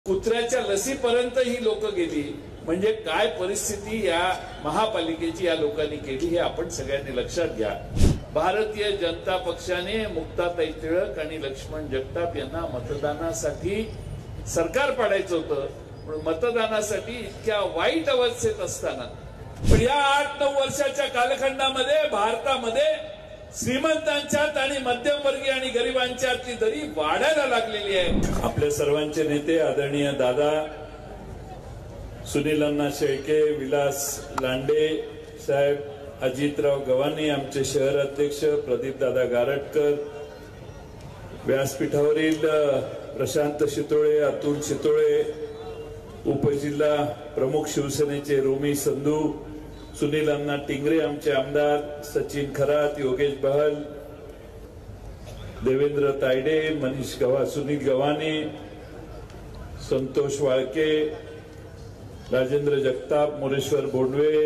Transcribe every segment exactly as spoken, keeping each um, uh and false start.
कुत्र्याच्या लसीपर्यंत ही लोक गेली म्हणजे काय परिस्थिती या महापालिकेची या लोकांनी केली हे आपण सगळ्यांनी लक्षात घ्या। भारतीय जनता पक्षाने मुक्ताताई टिळक आणि लक्ष्मण जगताप यांना मतदानासाठी सरकार पाडायचं होतं, पण मतदानासाठी इतक्या वाईट अवस्थेत असताना पण या आठ नऊ वर्षाच्या कालखंडामध्ये भारतामध्ये श्रीमंतांच्यात आणि मध्यमवर्गीय आणि गरिबांच्यातली दरी वाढायला लागलेली आहे। आपल्या सर्वांचे नेते आदरणीय दादा सुनील अण्णा शेळके, विलास लांडे साहेब, अजितराव गव्हाणे, आमचे शहर अध्यक्ष प्रदीप दादा गारटकर, व्यासपीठावरील प्रशांत शितोळे, अतुल शितोळे, उपजिल्हा प्रमुख शिवसेनेचे रोमी संधू, सुनील अण्णा टिंगरे, आमचे आमदार सचिन खरात, योगेश बहल, देवेंद्र तायडे, मनीष गव्हा, सुनील गव्हाणे, संतोष वाळके, राजेंद्र जगताप, मोरेश्वर बोंडवे,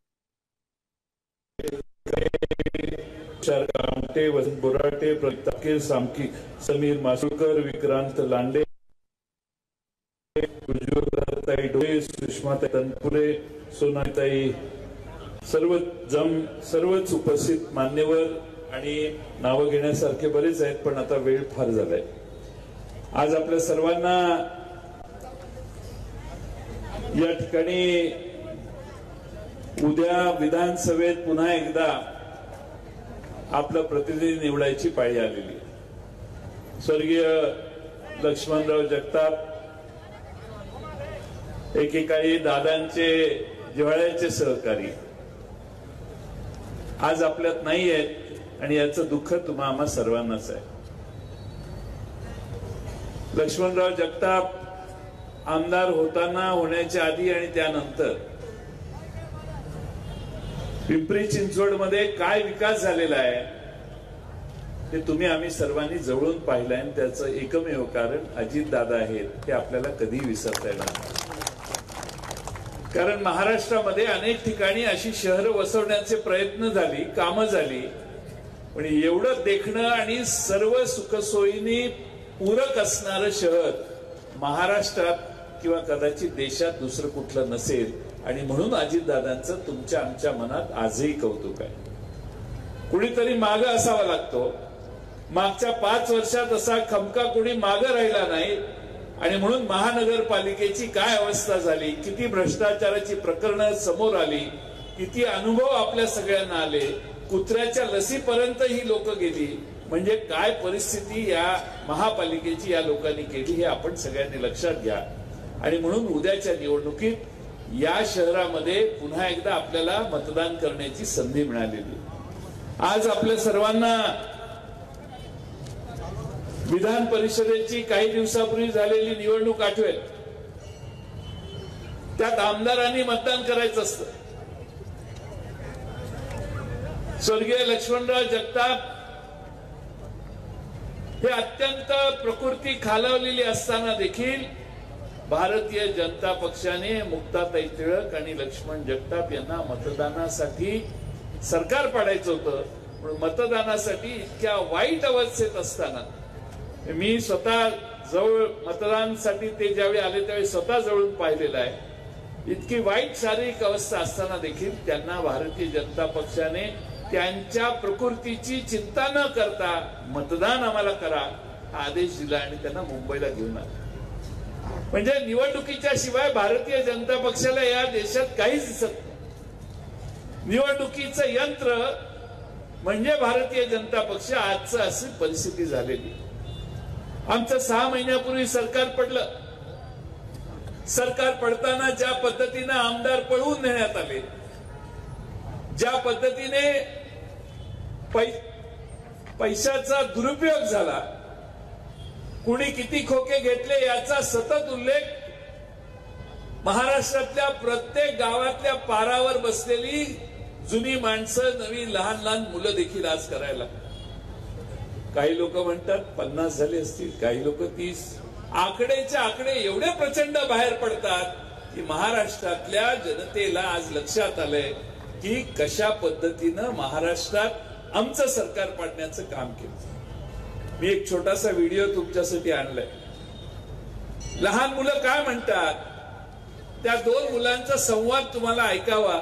कामटे, वसंत बोराटे, प्रताकीर सामकी, समीर मासुळकर, विक्रांत लांडे, उज्ज्वलताई डोळे, सुषमाताई तनपुरे, सोनाताई, सर्व जम सर्वच उपस्थित मान्यवर आणि नाव घेण्यासारखे बरेच आहेत, पण आता वेळ फार झालाय। आज आपल्या सर्वांना या ठिकाणी उद्या विधानसभेत पुन्हा एकदा आपला प्रतिनिधी निवडायची पाळी आलेली आहे। स्वर्गीय लक्ष्मणराव जगताप एकेकाळी दादांचे जिव्हाळ्याचे सहकारी आज आपल्यात नाही आहेत आणि याचं दुःख तुम्हा आम्हा सर्वांनाच आहे। लक्ष्मणराव जगताप आमदार होताना, होण्याच्या आधी आणि त्यानंतर पिंपरी चिंचवड मध्ये काय विकास झालेला आहे ते तुम्ही आम्ही सर्वांनी जवळून पाहिलं आहे। त्याचं एकमेव कारण अजित दादा आहेत हे आपल्याला कधी विसरता येणार नाही। कारण महाराष्ट्रामध्ये अनेक ठिकाणी अशी शहरं वसवण्याचे प्रयत्न झाली, कामं झाली, पण एवढं देखणं आणि सर्व सुखसोयींनी पूरक असणारं शहर महाराष्ट्रात किंवा कदाचित देशात दुसरं कुठलं नसेल। आणि म्हणून अजितदादांचं तुमच्या आमच्या मनात आजही कौतुक आहे। कुणीतरी मागे असावा लागतो। मागच्या पाच वर्षात असा खमका कुणी मागे राहिला नाही आणि म्हणून महानगरपालिकेची काय अवस्था झाली, किती भ्रष्टाचाराची प्रकरणं समोर आली, किती अनुभव आपल्या सगळ्यांना आले, कुत्र्याच्या लसीपर्यंत ही लोक गेली म्हणजे काय परिस्थिती या महापालिकेची या लोकांनी केली हे आपण सगळ्यांनी लक्षात घ्या। आणि म्हणून उद्याच्या निवडणुकीत या शहरामध्ये पुन्हा एकदा आपल्याला मतदान करण्याची संधी मिळालेली। आज आपल्या सर्वांना विधान परिषदेची काही दिवसापूर्वी झालेली निवडणूक आठवेल। त्यात आमदारांनी मतदान करायचं असतं। स्वर्गीय लक्ष्मणराव जगताप हे अत्यंत प्रकृती खालावलेली असताना देखील भारतीय जनता पक्षाने मुक्ताताई टिळक आणि लक्ष्मण जगताप यांना मतदानासाठी सरकार पाडायचं होतं, पण मतदानासाठी इतक्या वाईट अवस्थेत असताना मी स्वतः जवळ मतदानासाठी ते ज्यावेळी आले त्यावेळी स्वतः जवळून पाहिलेलं आहे। इतकी वाईट शारीरिक अवस्था असताना देखील त्यांना भारतीय जनता पक्षाने त्यांच्या प्रकृतीची चिंता न करता मतदान आम्हाला करा हा आदेश दिला आणि त्यांना मुंबईला घेऊन आले। म्हणजे निवडणुकीच्या शिवाय भारतीय जनता पक्षाला या देशात काहीच दिसत नाही। निवडणुकीचं यंत्र म्हणजे भारतीय जनता पक्ष आजचं अशी परिस्थिती झालेली। आमचं सहा महिन्यापूर्वी सरकार पडलं। सरकार पडताना ज्या पद्धतीने आमदार पळवून नेण्यात आले, ज्या पद्धतीने पै पैशाचा दुरुपयोग झाला, कुणी किती खोके घेतले याचा सतत उल्लेख महाराष्ट्रातल्या प्रत्येक गावातल्या पारावर बसलेली जुनी माणसं, नवी लहान लहान मुलं देखील आज करायला। काही लोक म्हणतात पन्नास झाले असतील, काही लोक तीस। आकडेचे आकडे एवढे प्रचंड बाहेर पडतात की महाराष्ट्रातल्या जनतेला आज लक्षात आलंय की कशा पद्धतीनं महाराष्ट्रात आमचं सरकार पाडण्याचं काम केलं। मी एक छोटासा व्हिडिओ तुमच्यासाठी आणलाय। लहान मुलं काय म्हणतात, त्या दोन मुलांचा संवाद तुम्हाला ऐकावा.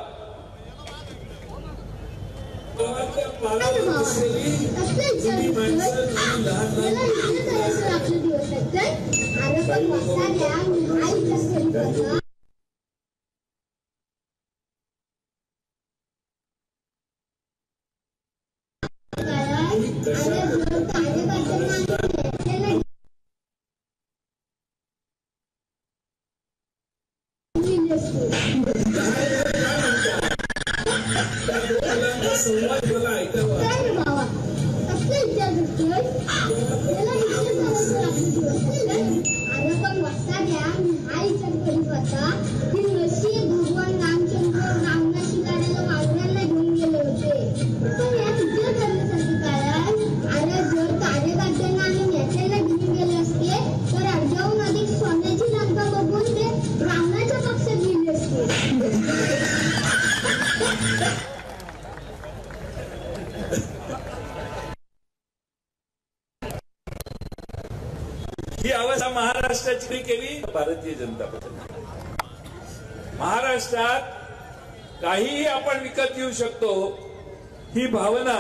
ही अवस्था महाराष्ट्राची केली भारतीय जनता पक्षाने. महाराष्ट्रात काहीही आपण विकत घेऊ शकतो ही भावना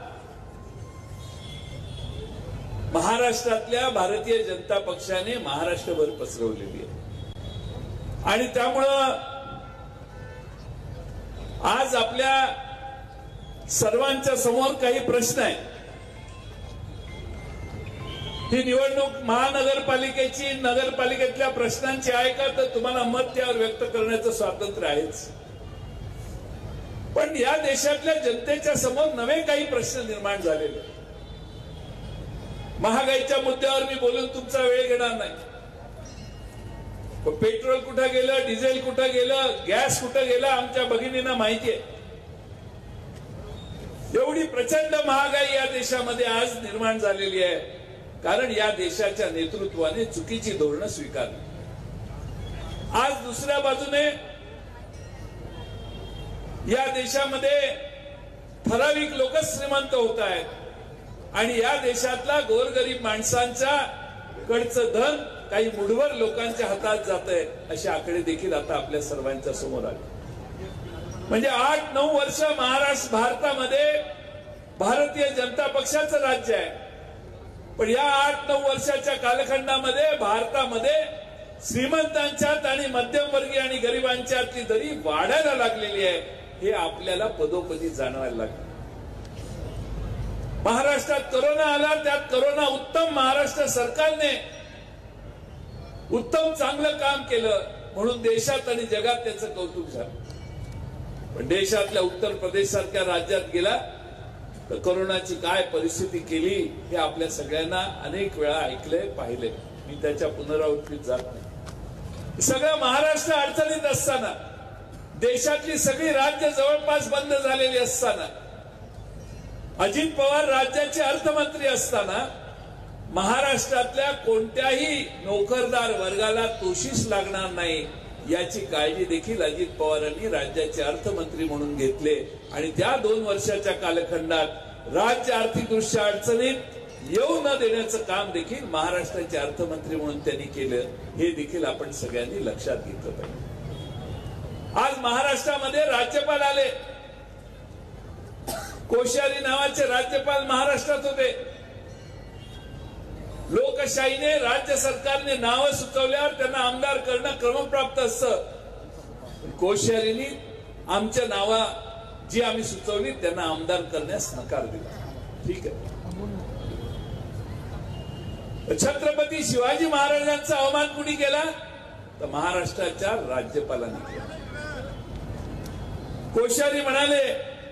महाराष्ट्रातल्या भारतीय जनता पक्षाने महाराष्ट्रभर पसरवलेली आहे. आणि त्यामुळं आज आपल्या सर्वांच्या समोर काही प्रश्न आहेत. ही निवडणूक महानगरपालिकेची, नगरपालिकेतल्या प्रश्नांची आहे का, तर तुम्हाला मत त्यावर व्यक्त करण्याचं स्वातंत्र्य आहेच. पण या देशातल्या जनतेच्या समोर नवे काही प्रश्न निर्माण झालेले. महागाईच्या मुद्द्यावर मी बोलून तुमचा वेळ घेणार नाही. पेट्रोल कुठं गेलं, डिझेल कुठं गेलं, गॅस कुठं गेला, आमच्या भगिनींना माहिती आहे. एवढी प्रचंड महागाई या देशामध्ये आज निर्माण झालेली आहे, कारण या देशाच्या नेतृत्वाने चुकीची धोरणं स्वीकारली. आज दुसऱ्या बाजूने या देशामध्ये ठराविक लोकच श्रीमंत होत आहेत आणि या देशातला गोरगरीब माणसांच्या कडचं धन काही मुठभर लोकांच्या हातात जात आहे, असे आकडे देखील आता आपल्या सर्वांच्या समोर आले. म्हणजे आठ नऊ वर्ष महाराष्ट्र भारतामध्ये भारतीय जनता पक्षाचं राज्य आहे. पण या आठ नऊ वर्षाच्या कालखंडामध्ये भारतामध्ये श्रीमंतांच्यात आणि मध्यमवर्गीय आणि गरिबांच्यातली दरी वाढायला लागलेली आहे, हे आपल्याला पदोपदी जाणवायला लागलं. महाराष्ट्रात करोना आला, त्यात करोना उत्तम महाराष्ट्र सरकारने उत्तम चांगलं काम केलं म्हणून देशात आणि जगात त्याचं कौतुक झालं. पण देशातल्या उत्तर प्रदेश सारख्या राज्यात गेला तर करोनाची काय परिस्थिती केली हे आपल्या सगळ्यांना अनेक वेळा ऐकलंय, पाहिलंय. मी त्याच्या पुनरावृत्तीत जात नाही. सगळं महाराष्ट्र अडचणीत असताना, देशातली सगळी राज्य जवळपास बंद झालेली असताना, अजित पवार राज्याचे अर्थमंत्री असताना महाराष्ट्रातल्या कोणत्याही नोकरदार वर्गाला तोशीस लागणार नाही याची काळजी देखील अजित पवारांनी राज्याचे अर्थमंत्री म्हणून घेतले. आणि त्या दोन वर्षाच्या कालखंडात राज्य आर्थिकदृष्ट्या अडचणीत येऊ न देण्याचं काम देखील महाराष्ट्राचे अर्थमंत्री म्हणून त्यांनी केलं. हे देखील आपण सगळ्यांनी लक्षात घेतलं पाहिजे. आज महाराष्ट्रामध्ये राज्यपाल आले. कोश्यारी नावाचे राज्यपाल महाराष्ट्रात होते. लोकशाहीने, राज्य सरकारने नावं सुचवल्यावर त्यांना आमदार करणं क्रमप्राप्त असतं. कोश्यारींनी आमच्या नावा जी आम्ही सुचवली त्यांना आमदार करण्यास नकार दिला. ठीक आहे. छत्रपती शिवाजी महाराजांचा अवमान कुणी केला तर महाराष्ट्राच्या राज्यपालांनी केला. कोश्यारी म्हणाले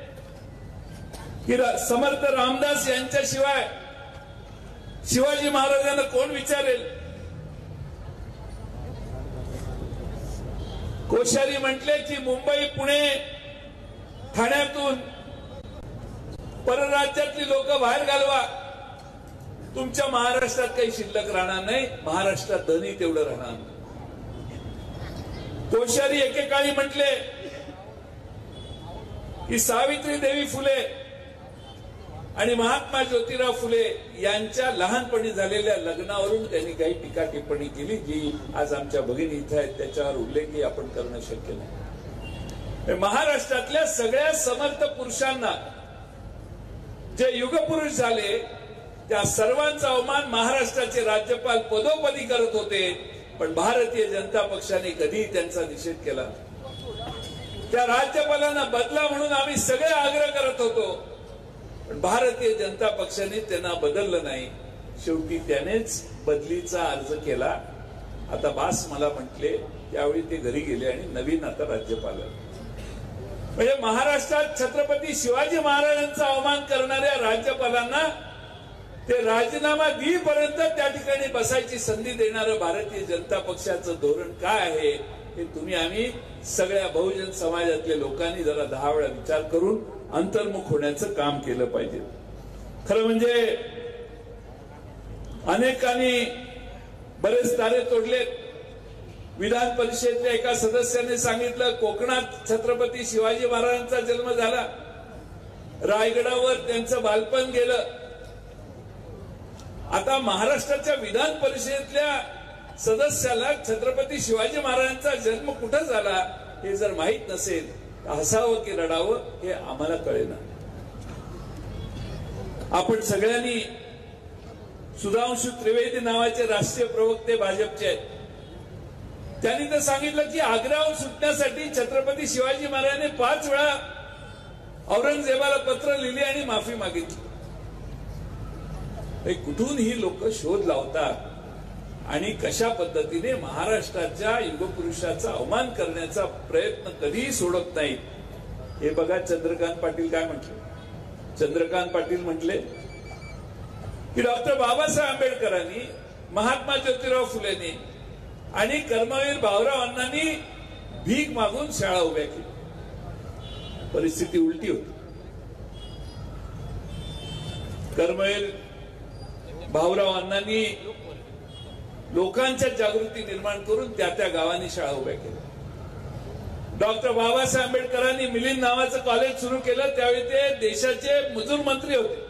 की समर्थ रामदास यांच्याशिवाय शिवाजी महाराजांना कोण विचारेल. कोश्यारी म्हटले की मुंबई, पुणे, ठाण्यातून परराज्यातली लोक बाहेर घालवा, तुमच्या महाराष्ट्रात काही शिल्लक राहणार नाही, महाराष्ट्रात धनी तेवढं राहणार नाही. कोश्यारी एकेकाळी म्हटले की सावित्री देवी फुले आणि महात्मा ज्योतिराव फुले यांच्या लहानपणी झालेल्या लग्नावरून त्यांनी काही टीका टिप्पणी केली जी आज आमच्या भगिनी इथे आहेत त्याच्यावर उल्लेखही आपण करणं शक्य नाही। महाराष्ट्रातल्या सगळ्या समर्थ पुरुषांना जे युगपुरुष झाले त्या सर्वांचा अवमान महाराष्ट्राचे राज्यपाल पदोपदी करत होते, पण भारतीय जनता पक्षाने कधी त्यांचा निषेध केला। त्या राज्यपालांना बदला म्हणून आम्ही सगळे आग्रह करत होतो, पण भारतीय जनता पक्षाने त्यांना बदललं नाही। शेवटी त्यानेच बदलीचा अर्ज केला। आता बास मला म्हटले, त्यावेळी ते घरी गेले आणि नवीन आता राज्यपाल। म्हणजे महाराष्ट्रात छत्रपती शिवाजी महाराजांचा अवमान करणाऱ्या राज्यपालांना ते राजीनामा देईपर्यंत त्या ठिकाणी बसायची संधी देणारं भारतीय जनता पक्षाचं धोरण काय आहे हे तुम्ही आम्ही सगळ्या बहुजन समाजातल्या लोकांनी जरा दहा वेळा विचार करून अंतर्मुख होण्याचं काम केलं पाहिजे। खरं म्हणजे अनेकांनी बरेच तारे तोडलेत। विधान परिषदेच्या एका सदस्याने सांगितलं कोकणात छत्रपती शिवाजी महाराजांचा जन्म झाला, रायगडावर त्यांचं बालपण गेलं। आता महाराष्ट्राच्या विधान परिषदेतल्या सदस्याला छत्रपती शिवाजी महाराजांचा जन्म कुठं झाला हे जर माहित नसेल तर हसावं की रडावं हे आम्हाला कळेना। आपण सगळ्यांनी सुधांशु त्रिवेदी नावाचे राष्ट्रीय प्रवक्ते भाजपचे आहेत, त्यांनी तर सांगितलं की आग्र्याहून सुटण्यासाठी छत्रपती शिवाजी महाराजांनी पाच वेळा औरंगजेबाला पत्र लिहिले आणि माफी मागितली। कुठून ही लोक शोध लावतात आणि कशा पद्धतीने महाराष्ट्राच्या युगपुरुषाचा अवमान करण्याचा प्रयत्न कधीही सोडत नाहीत हे बघा। चंद्रकांत पाटील काय म्हटले? चंद्रकांत पाटील म्हटले की डॉक्टर बाबासाहेब आंबेडकरांनी, महात्मा ज्योतिराव फुलेंनी आणि कर्मवीर भाऊराव अण्णांनी भीक मागून शाळा उभ्या केली। परिस्थिती उलटी होती। कर्मवीर भाऊराव अण्णांनी लोकांच्या जागृती निर्माण करून त्या त्या गावांनी शाळा उभ्या केल्या। डॉक्टर बाबासाहेब आंबेडकरांनी मिलिंद नावाचं कॉलेज सुरू केलं, त्यावेळी ते देशाचे मजूर मंत्री होते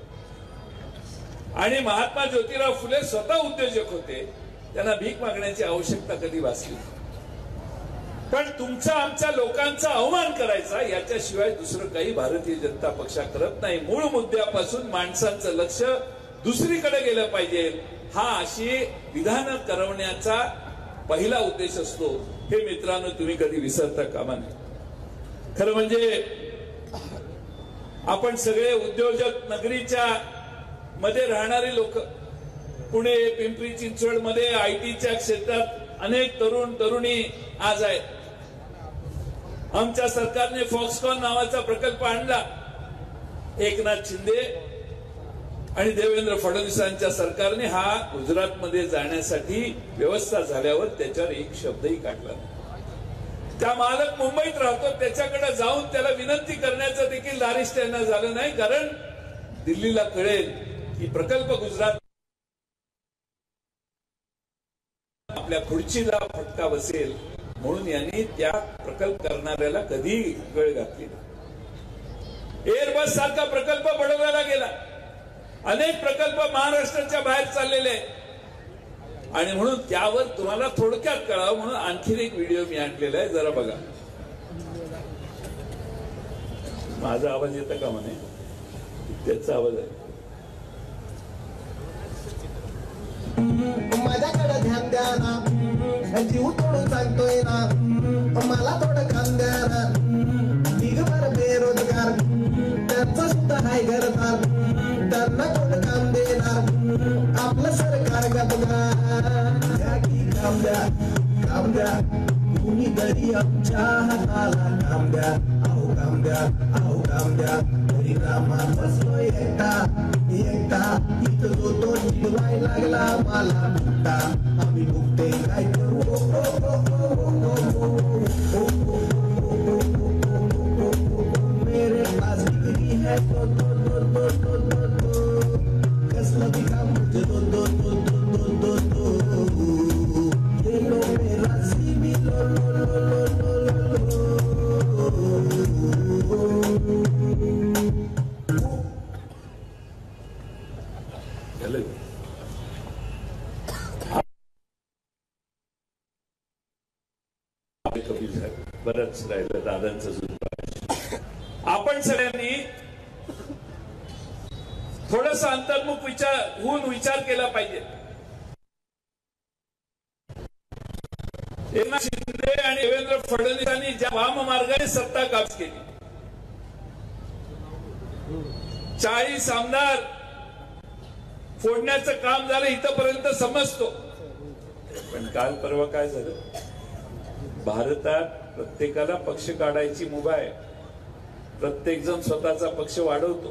आणि महात्मा ज्योतिराव फुले स्वतः उद्योजक होते, त्यांना भीक मागण्याची आवश्यकता कधी भासली। पण तुमचा आमच्या लोकांचा अवमान करायचा याच्याशिवाय दुसरं काही भारतीय जनता पक्ष करत नाही। मूळ मुद्द्यापासून माणसांचं लक्ष दुसरीकडे गेलं पाहिजे, हा अशी विधान करवण्याचा पहिला उद्देश असतो हे मित्रांनो तुम्ही कधी विसरता कामा नये। खरं म्हणजे आपण सगळे उद्योजक नगरीच्या मध्ये राहणारी लोक, पुणे पिंपरी चिंचवड मध्ये आयटीच्या क्षेत्रात अनेक तरुण तरुणी आज आहेत। आमच्या सरकारने फॉक्सकॉन नावाचा प्रकल्प आणला। एकनाथ शिंदे आणि देवेंद्र फडणवीसांच्या सरकारने हा गुजरातमध्ये जाण्यासाठी व्यवस्था झाल्यावर त्याच्यावर एक शब्दही काढला नाही। त्या मालक मुंबईत राहतो, त्याच्याकडे जाऊन त्याला विनंती करण्याचं देखील धारिष्ट यांना झालं नाही, कारण दिल्लीला कळेल की प्रकल्प गुजरात आपल्या खुर्चीला फटका बसेल, म्हणून यांनी त्या प्रकल्प करणाऱ्याला कधी गळ घातली नाही। एअरबस सारखा प्रकल्प बडोद्याला गेला, अनेक प्रकल्प महाराष्ट्राच्या बाहेर चाललेले आहेत आणि म्हणून त्यावर तुम्हाला थोडक्यात कळावं म्हणून आणखीन एक व्हिडिओ मी आणलेला आहे, जरा बघा। माझा आवाज येतो का म्हणे? त्याचा आवाज आहे। माझ्याकडे ध्यान द्या ना, जीव तोडून सांगतोय ना, मला थोडं काम द्या ना। दिगभर बेरोजगार त्यांचं सुद्धा हाय घरदार, त्यांना कोण काम देणार? आपलं सरकार गपगार की काम द्या, काम द्या, कुणीतरी आमच्या हाताला काम द्या, अहो काम द्या, अहो काम द्या। परिणामात बसलोय एकटा एकटा, इथं जो तो जिरवाय लागला मला फुकटा, आम्ही फुकते काय करू? मेरे पास डिग्री है तो तो तो तो तो तो तो कसलं भी काम मुझे दो दो दो दो दो दो दो ये लो मेरा सीवी लो लो लो लो लो लो। कमी झालं, बरंच राहिलं दादांचं जुनं. आपण सगळ्यांनी थोडंसं अंतर्मुख विचार होऊन विचार केला पाहिजे. एकनाथ शिंदे आणि देवेंद्र फडणवीसांनी ज्या वाम मार्गाने सत्ता काबीज केली, चाळीस आमदार फोडण्याचं काम झालं इथपर्यंत समजतो. पण काल परवा काय झालं, भारतात प्रत्येकाला पक्ष काढायची मुभा आहे, प्रत्येक जण स्वतःचा पक्ष वाढवतो.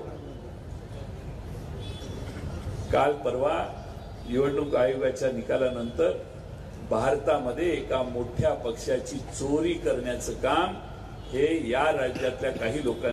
काल परवा निवडणूक आयोगाच्या निकालानंतर भारतामध्ये एका मोठ्या पक्षाची चोरी करण्याचं काम हे या राज्यातल्या काही लोकांनी,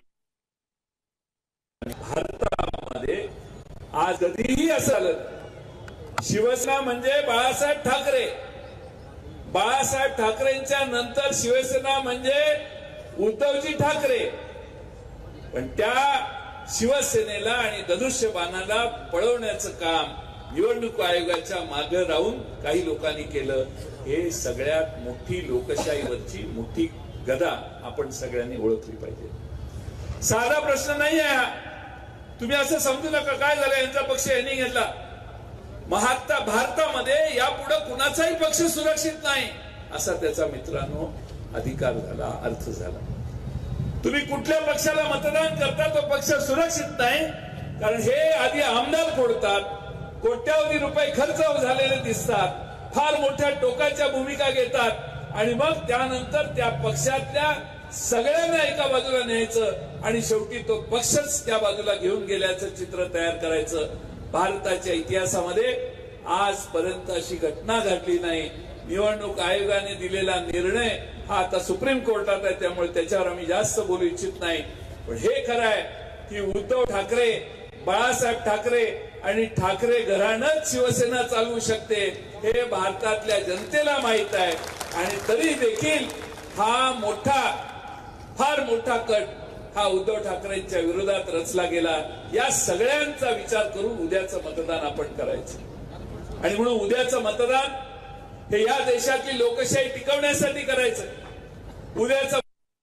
भारतामध्ये आज कधीही असं आलं. शिवसेना म्हणजे बाळासाहेब ठाकरे, बाळासाहेब ठाकरेंच्या नंतर शिवसेना म्हणजे उद्धवजी ठाकरे. पण त्या शिवसेनेला आणि धनुष्यबाणाला पळवण्याचं काम निवडणूक आयोगाच्या मागे राहून काही लोकांनी केलं. हे सगळ्यात मोठी लोकशाहीवरची मोठी गदा आपण सगळ्यांनी ओळखली पाहिजे. साधा प्रश्न नाही आहे. तुम्ही असं समजू नका काय झालं यांचा पक्ष यांनी घेतला. महात्मा भारतामध्ये यापुढे कुणाचाही पक्ष सुरक्षित नाही असा त्याचा मित्रांनो अधिकार झाला, अर्थ झाला. तुम्ही कुठल्या पक्षाला मतदान करता तो पक्ष सुरक्षित नाही, कारण हे आधी आमदार फोडतात, कोट्यावधी रुपये खर्च झालेले दिसतात, फार मोठ्या टोकाच्या भूमिका घेतात आणि मग त्यानंतर त्या पक्षातल्या सगळ्यांना एका बाजूला न्यायचं आणि शेवटी तो पक्षच त्या बाजूला घेऊन गेल्याचं चित्र तयार करायचं. भारताच्या इतिहासामध्ये आजपर्यंत अशी घटना घडली नाही. निवडणूक आयोगाने दिलेला निर्णय हा आता सुप्रीम कोर्टात आहे, त्यामुळे त्याच्यावर आम्ही जास्त बोलू इच्छित नाही. पण हे खरं आहे की उद्धव ठाकरे, बाळासाहेब ठाकरे आणि ठाकरे घराणंच शिवसेना चालवू शकते हे भारतातल्या जनतेला माहित आहे. आणि तरी देखील हा मोठा फार मोठा कट हा उद्धव ठाकरेंच्या विरोधात रचला गेला. या सगळ्यांचा विचार करून उद्याचं मतदान आपण करायचं आणि म्हणून उद्याचं मतदान हे या देशातली लोकशाही टिकवण्यासाठी करायचं. उद्याचं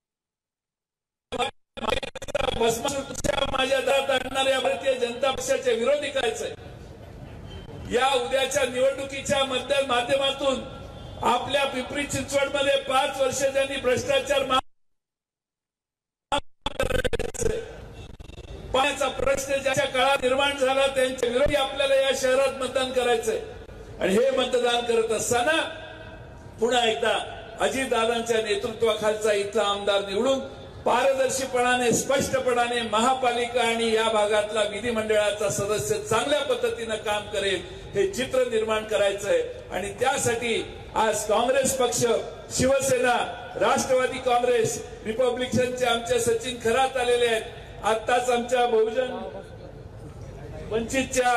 माझ्या दारात आणणाऱ्या भारतीय जनता पक्षाच्या विरोधी करायचंय. या उद्याच्या निवडणुकीच्या माध्यमातून आपल्या पिंपरी चिंचवडमध्ये पाच वर्ष ज्यांनी भ्रष्टाचार पाण्याचा प्रश्न ज्याच्या काळात निर्माण झाला त्यांच्या विरोधी आपल्याला या शहरात मतदान करायचंय. आणि हे मतदान करत असताना पुन्हा एकदा अजितदादांच्या नेतृत्वाखालचा इथला आमदार निवडून पारदर्शीपणाने स्पष्टपणाने महापालिका आणि या भागातला विधिमंडळाचा सदस्य चांगल्या पद्धतीनं काम करेल हे चित्र निर्माण करायचंय. आणि त्यासाठी आज काँग्रेस पक्ष, शिवसेना, राष्ट्रवादी काँग्रेस, रिपब्लिकनचे आमचे सचिन खरात आलेले आहेत. आत्ताच आमच्या बहुजन वंचितच्या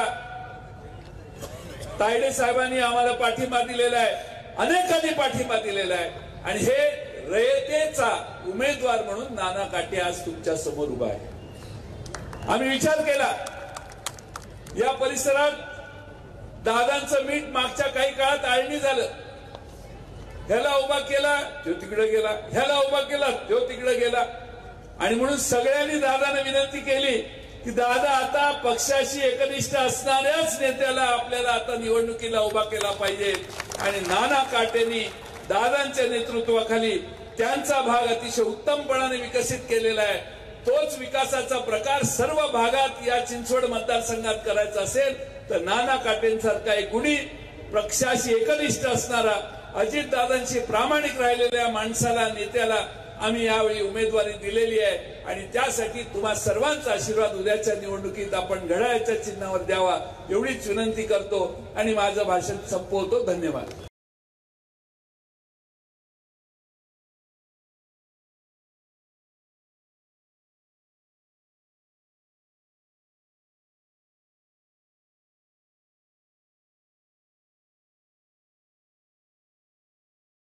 तायडे साहेबांनी आम्हाला पाठिंबा दिलेला आहे, अनेकांनी पाठिंबा दिलेला आहे. आणि हे रयतेचा उमेदवार म्हणून नाना काटे आज तुमच्या समोर उभा आहे. आम्ही विचार केला या परिसरात दादांचं मीठ मागच्या काही काळात आळणी झालं. ह्याला उभा केला तो तिकडे गेला, ह्याला उभा केला तो तिकडे गेला. आणि म्हणून सगळ्यांनी दादाने विनंती केली की दादा आता पक्षाशी एकनिष्ठ असणाऱ्याच नेत्याला आपल्याला आता निवडणुकीला उभा केला पाहिजे. आणि नाना काटेंनी दादांच्या नेतृत्वाखाली त्यांचा भाग अतिशय उत्तमपणाने विकसित केलेला आहे. तोच विकासाचा प्रकार सर्व भागात या चिंचवड मतदारसंघात करायचा असेल तर नाना काटेंसारखा एक गुणी पक्षाशी एकनिष्ठ असणारा अजितदादांशी प्रामाणिक राहिलेल्या माणसाला, नेत्याला आम्ही यावेळी उमेदवारी दिलेली आहे. आणि त्यासाठी तुम्हा सर्वांचा आशीर्वाद उद्याच्या निवडणुकीत आपण घड्याळाच्या चिन्हावर द्यावा एवढीच विनंती करतो आणि माझं भाषण संपवतो. धन्यवाद.